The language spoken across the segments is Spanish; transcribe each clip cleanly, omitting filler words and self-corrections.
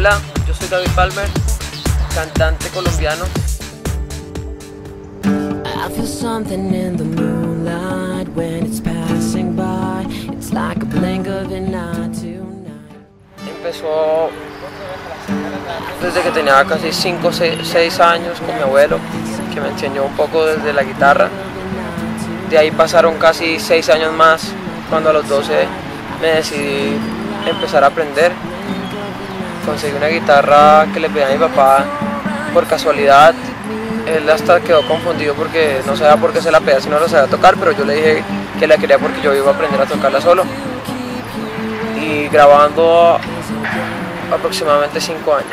Hola, yo soy David Palmer, cantante colombiano. I feel something in the moonlight when it's passing by. It's like a blink of an eye tonight. Empezó desde que tenía casi 5 o 6 años con mi abuelo, que me enseñó un poco desde la guitarra. De ahí pasaron casi 6 años más, cuando a los 12 me decidí empezar a aprender. Conseguí una guitarra que le pedí a mi papá por casualidad. Él hasta quedó confundido porque no sabía por qué se la pedía si no la sabía tocar, pero yo le dije que la quería porque yo iba a aprender a tocarla solo. Y grabando aproximadamente 5 años.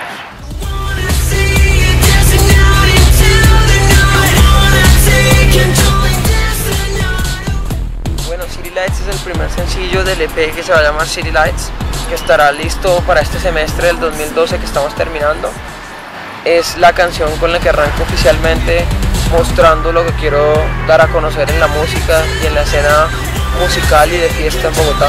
Bueno, City Lights es el primer sencillo del EP que se va a llamar City Lights, que estará listo para este semestre del 2012 que estamos terminando. Es la canción con la que arranco oficialmente, mostrando lo que quiero dar a conocer en la música y en la escena musical y de fiesta en Bogotá.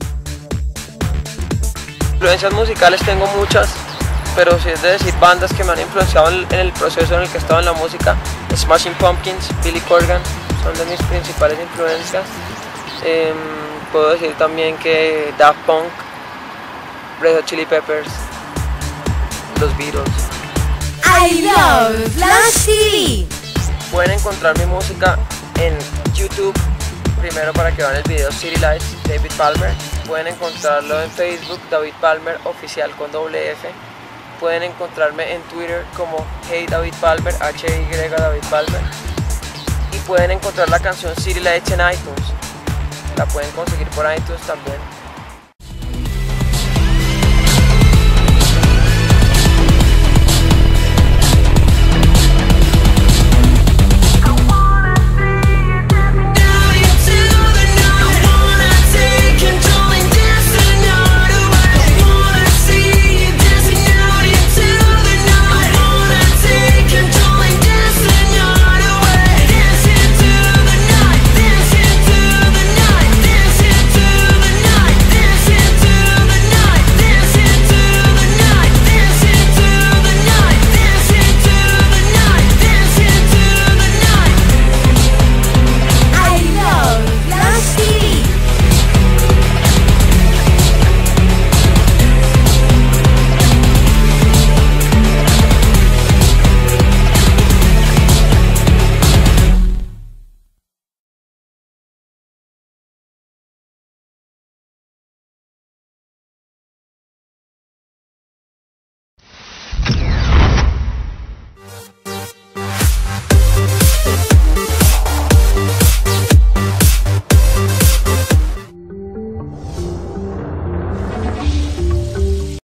Influencias musicales tengo muchas, pero si es de decir bandas que me han influenciado en el proceso en el que he estado en la música, Smashing Pumpkins, Billy Corgan son de mis principales influencias. Puedo decir también que Daft Punk, Red Hot Chili Peppers, los Beatles. I love Flash TV. Pueden encontrar mi música en YouTube, primero para que vean el video City Lights, David Palmer. Pueden encontrarlo en Facebook, David Palmer Oficial con doble F. Pueden encontrarme en Twitter como Hey David Palmer, HY David Palmer. Y pueden encontrar la canción City Lights en iTunes. La pueden conseguir por iTunes también.